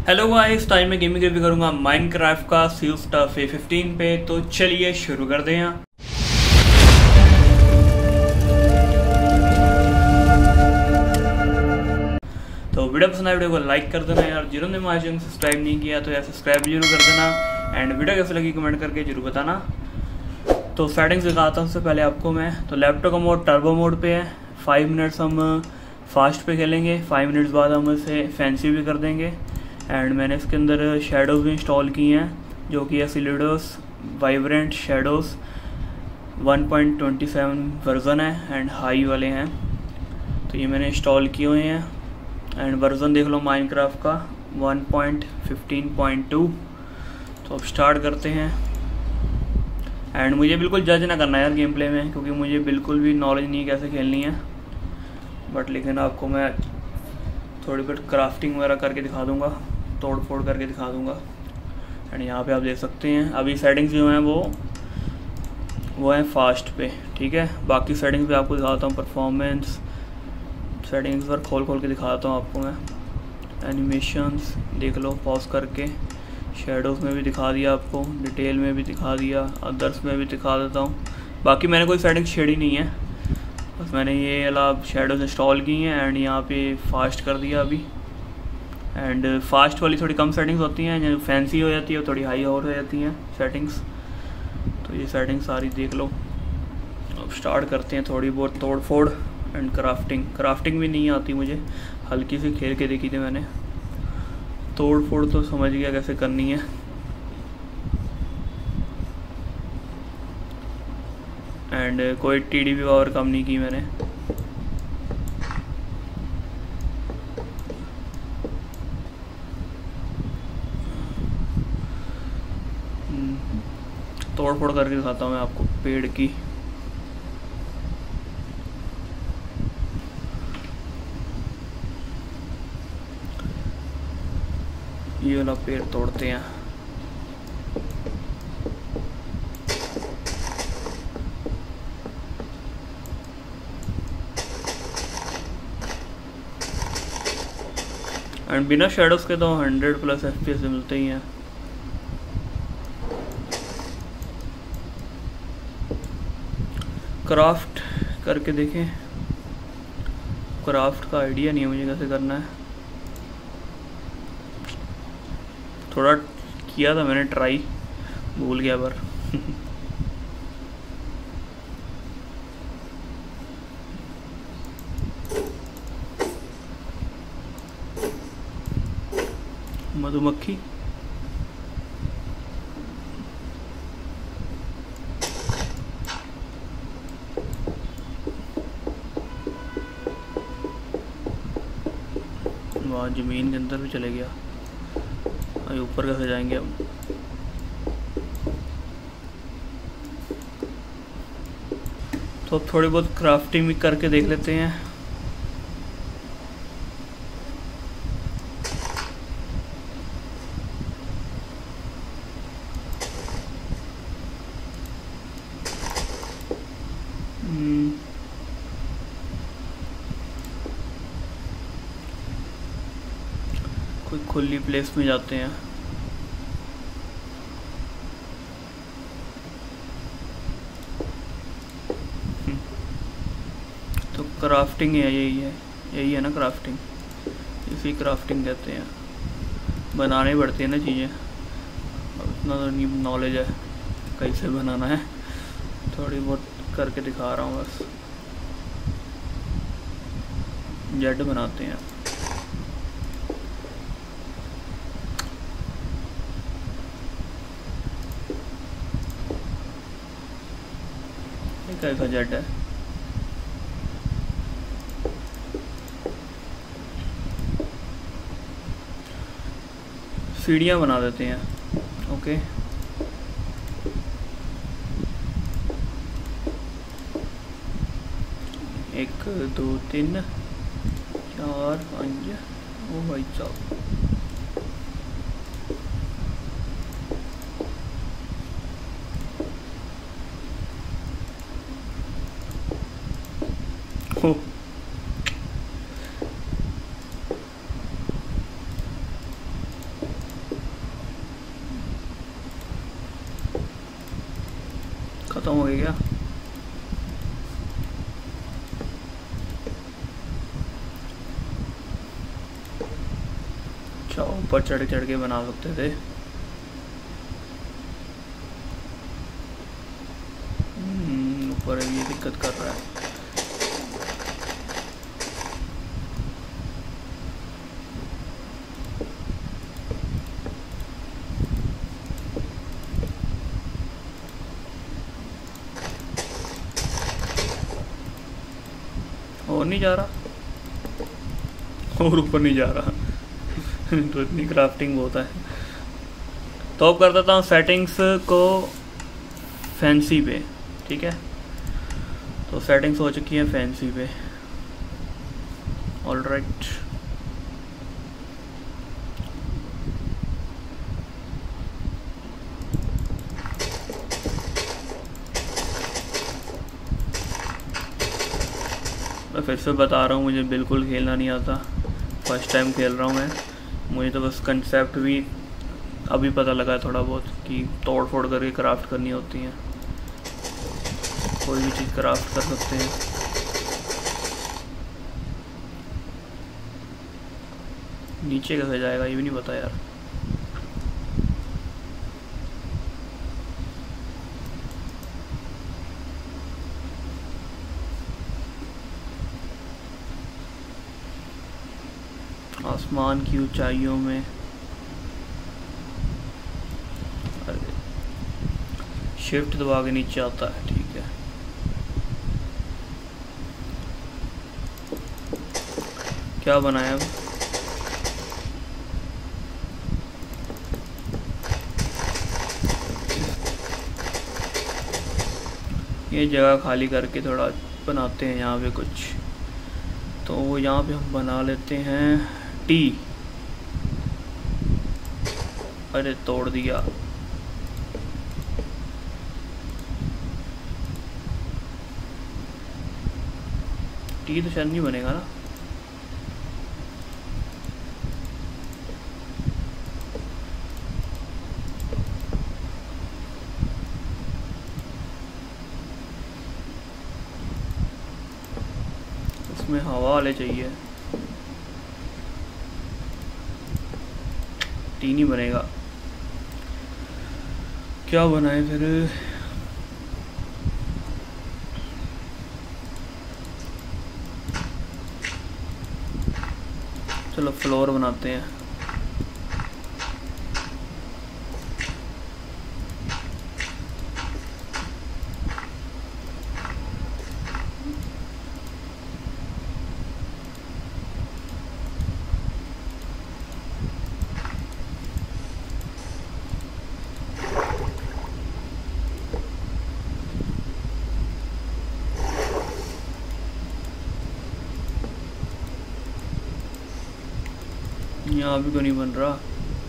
Hello guys, time में gaming review करूंगा Minecraft का सी ऑफ टफ A15 पे। तो चलिए शुरू कर दें। यहाँ तो वीडियो पसंद आए वीडियो को लाइक कर देना यार। जिन्होंने हमारे चैनल सब्सक्राइब नहीं किया तो यार सब्सक्राइब जरूर कर देना एंड वीडियो कैसे लगी कमेंट करके जरूर बताना। तो सेटिंग्स दिखाता हूँ उससे पहले आपको मैं। तो लैपटॉप का मोड टर्बो मोड पे है। 5 मिनट्स हम फास्ट पे खेलेंगे, 5 मिनट्स बाद हम इसे फैंसी भी कर देंगे। एंड मैंने इसके अंदर शेडोज़ भी इंस्टॉल की हैं जो कि एसिलिडोस वाइब्रेंट शेडोज़ 1.27 वर्ज़न है एंड हाई वाले हैं। तो ये मैंने इंस्टॉल किए हुए हैं एंड वर्ज़न देख लो माइनक्राफ्ट का 1.15.2। तो अब स्टार्ट करते हैं। एंड मुझे बिल्कुल जज ना करना यार गेम प्ले में, क्योंकि मुझे बिल्कुल भी नॉलेज नहीं है कैसे खेलनी है। बट लेकिन आपको मैं थोड़ी बहुत क्राफ्टिंग वगैरह करके दिखा दूंगा, तोड़ फोड़ करके दिखा दूंगा। एंड यहाँ पे आप देख सकते हैं अभी सेटिंग्स जो हैं वो हैं फास्ट पे, ठीक है। बाकी सेटिंग्स पे आपको दिखाता हूँ। परफॉर्मेंस सेटिंग्स पर खोल के दिखाता हूँ आपको मैं। एनिमेशंस देख लो पॉज करके। शेडोज़ में भी दिखा दिया आपको, डिटेल में भी दिखा दिया, अदर्स में भी दिखा देता हूँ। बाकी मैंने कोई सेटिंग छेड़ी नहीं है, बस मैंने ये अलावा शेडोज़ इंस्टॉल की हैं एंड यहाँ पे फास्ट कर दिया अभी। एंड फास्ट वाली थोड़ी कम सेटिंग्स होती हैं, जो फैंसी हो जाती है वो थोड़ी हाई और हो जाती हैं सेटिंग्स। तो ये सेटिंग्स सारी देख लो। अब स्टार्ट करते हैं थोड़ी बहुत तोड़ फोड़ एंड क्राफ्टिंग भी नहीं आती मुझे, हल्की सी खेल के देखी थी मैंने। तोड़ फोड़ तो समझ गया कैसे करनी है। एंड कोई TDP पावर कम नहीं की मैंने। तोड़ फोड़ करके दिखाता हूँ मैं आपको पेड़ की। ये वाला पेड़ तोड़ते हैं। एंड बिना शेडोज़ के तो 100+ FPS मिलते ही हैं। क्राफ्ट करके देखें। क्राफ्ट का आइडिया नहीं है मुझे कैसे करना है। थोड़ा किया था मैंने ट्राई, भूल गया पर मधुमक्खी वहाँ ज़मीन के अंदर भी चले गया। अभी ऊपर कैसे जाएंगे अब। तो अब थोड़ी बहुत क्राफ्टिंग भी करके देख लेते हैं। कोई खुली प्लेस में जाते हैं। तो क्राफ्टिंग है, यही है ना क्राफ्टिंग, इसी क्राफ्टिंग कहते हैं। बनाने पड़ती है ना चीज़ें। अब इतना तो नहीं नॉलेज है कैसे बनाना है, थोड़ी बहुत करके दिखा रहा हूँ बस। जेड बनाते हैं। कैसा जेड है। सीढ़ियाँ बना देते हैं। ओके, 1 2 3 4 5। ओ भाई साहब, ख़त्म हो गया क्या? अच्छा, ऊपर चढ़ चढ़ के बना सकते थे। ऊपर ये दिक्कत कर रहा है। और नहीं जा रहा, और ऊपर नहीं जा रहा। तो इतनी क्राफ्टिंग होता है। तो अब कर देता हूँ सेटिंग्स को फैंसी पे। ठीक है, तो सेटिंग्स हो चुकी है फैंसी पे। ऑल राइट, मैं फिर से बता रहा हूँ, मुझे बिल्कुल खेलना नहीं आता, फर्स्ट टाइम खेल रहा हूँ मैं। मुझे तो बस कंसेप्ट भी अभी पता लगा थोड़ा बहुत कि तोड़ फोड़ करके क्राफ्ट करनी होती है, कोई भी चीज़ क्राफ्ट कर सकते हैं। नीचे कैसे जाएगा ये भी नहीं पता यार। आसमान की ऊंचाइयों में, अरे शिफ्ट दबा के नीचे आता है। ठीक है, क्या बनाया अब? ये जगह खाली करके थोड़ा बनाते हैं यहाँ पे कुछ। तो यहाँ पे हम बना लेते हैं टी। अरे तोड़ दिया। टी तो शायद नहीं बनेगा ना। उसमें हवा वाले चाहिए, टी नहीं बनेगा। क्या बनाए फिर? चलो फ्लोर बनाते हैं। यहाँ भी तो नहीं बन रहा।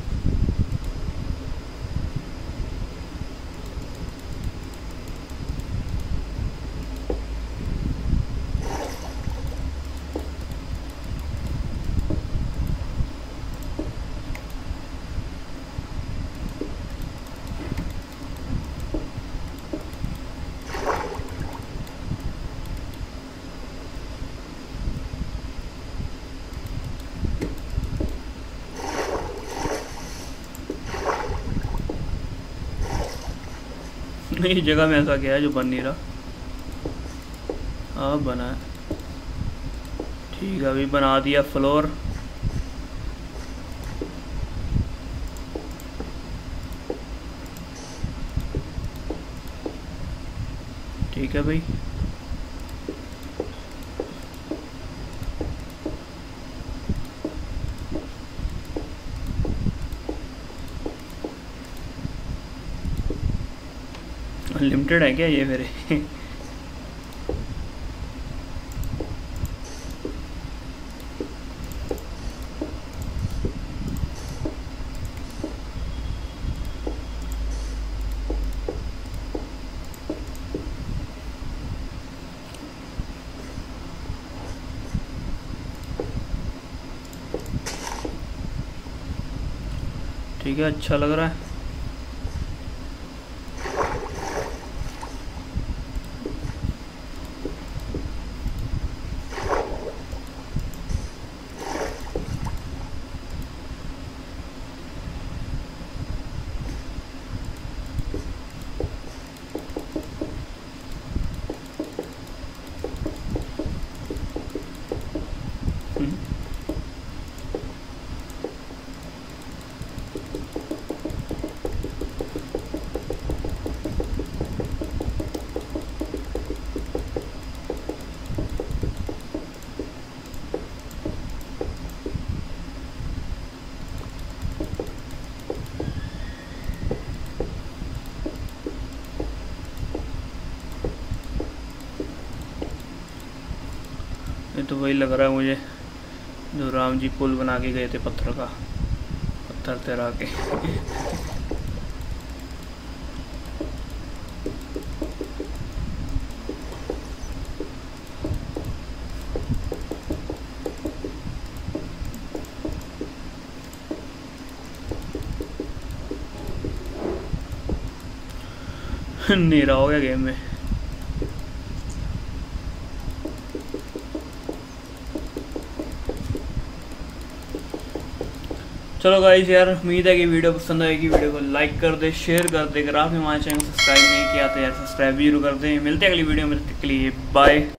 नहीं, जगह में ऐसा क्या है जो बन नहीं रहा? हाँ बना है। ठीक है, अभी बना दिया फ्लोर। ठीक है भाई, अनलिमिटेड है क्या ये मेरे? ठीक है, अच्छा लग रहा है। तो वही लग रहा है मुझे जो राम जी पुल बना के गए थे पत्थर का, पत्थर तैरा के। नीरा हो गया गेम में। चलो गाइस यार, उम्मीद है कि वीडियो पसंद आएगी। वीडियो को लाइक कर दे, शेयर कर दे। अगर आपने हमारे चैनल सब्सक्राइब नहीं किया तो यार सब्सक्राइब जरूर कर दें। मिलते हैं अगली वीडियो में, तब तक के लिए बाय।